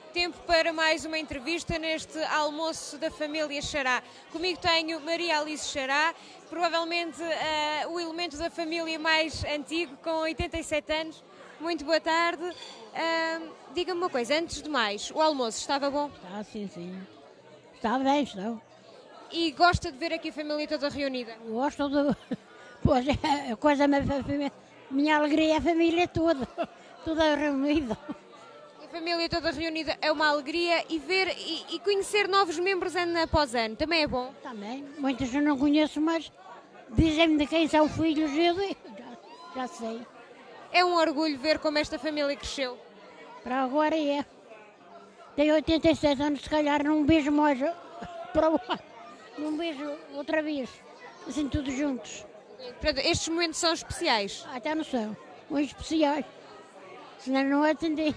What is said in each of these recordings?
Tempo para mais uma entrevista neste almoço da família Xará. Comigo tenho Maria Alice Xará, provavelmente o elemento da família mais antigo, com 87 anos. Muito boa tarde. Diga-me uma coisa, antes de mais, o almoço estava bom? Está, sim. Está bem, está. E gosta de ver aqui a família toda reunida? Gosto de... Pois, a coisa, minha alegria é a família toda, toda reunida. A família toda reunida é uma alegria e ver e conhecer novos membros ano após ano também é bom? Também, muitos eu não conheço, mas dizem-me de quem são filhos, eu já sei. É um orgulho ver como esta família cresceu. Para agora é. Tenho 87 anos, se calhar não beijo mais para o ar, não beijo outra vez, assim todos juntos. Portanto, estes momentos são especiais? Até não são, muito especiais, senão não atendia.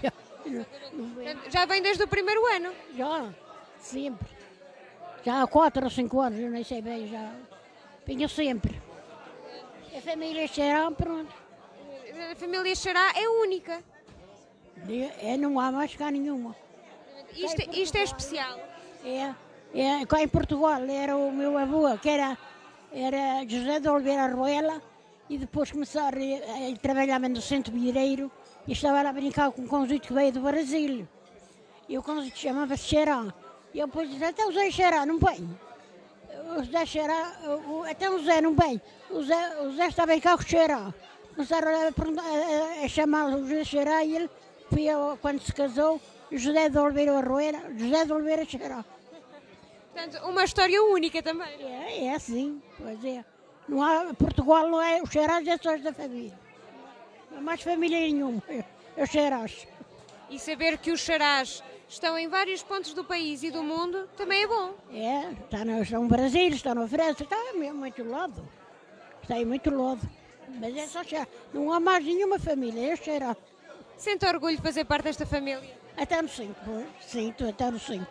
Já vem desde o primeiro ano? Já, sempre. Já há 4 ou 5 anos, eu nem sei bem, já vinha sempre. A família Xará, pronto. A família Xará é única. Não há mais cá nenhuma. Isto é especial. Cá em Portugal era o meu avô, que era José de Oliveira Ruela, e depois começaram a trabalhar no Centro Vidreiro e estava lá a brincar com um conjunto que veio do Brasil. E o conjunto chamava-se Xará. E eu depois disse, até o Zé Xará não vem. O Zé Xará, até o Zé não vem. O Zé está bem cá com o Xará. Começaram a chamá-lo o José Xará e ele foi, quando se casou, José de Oliveira Ruela, José de Oliveira Xará. Portanto, uma história única também. É assim, pois é. Não há, Portugal não é, os Xarás é só da família. Não há mais família nenhuma, é os Xarás. E saber que os Xarás estão em vários pontos do país e do mundo também é bom. Está no Brasil, está na França, está em muito lado. Está em muito lado. Mas é só Xará. Não há mais nenhuma família, é os Xarás. Sente orgulho de fazer parte desta família? Até no 5, sinto, até no 5.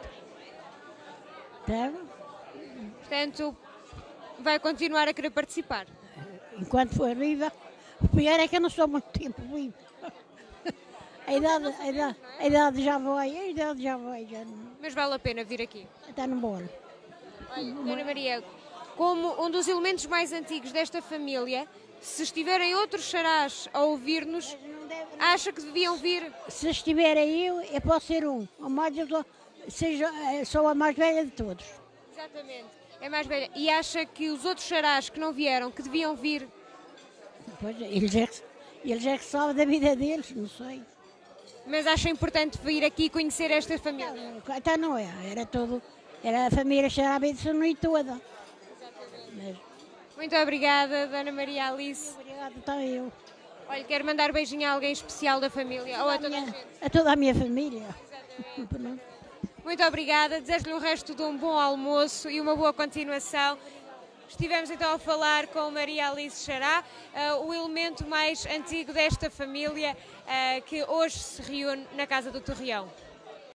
Portanto, vai continuar a querer participar? Enquanto for viva, o pior é que eu não sou muito tempo viva. A idade já vai, já não. Mas vale a pena vir aqui? Até não bolo. Olha, Dona Maria, como um dos elementos mais antigos desta família, se estiverem outros Xarás a ouvir-nos, acha que deviam vir? Se estiver aí, eu posso ser um. Sou a mais velha de todos. Exatamente, é mais velha. E acha que os outros Xarás que não vieram, que deviam vir? Pois, eles é que sabem da vida deles, não sei. Mas acha importante vir aqui conhecer esta família? Até não é, era a família Xará bem de São toda. Muito obrigada, Dona Maria Alice. Obrigada, também eu. Olha, quero mandar beijinho a alguém especial da família, ou a toda a gente? A toda a minha família. Muito obrigada, desejo-lhe o resto de um bom almoço e uma boa continuação. Estivemos então a falar com Maria Alice Xará, o elemento mais antigo desta família, que hoje se reúne na Casa do Torreão.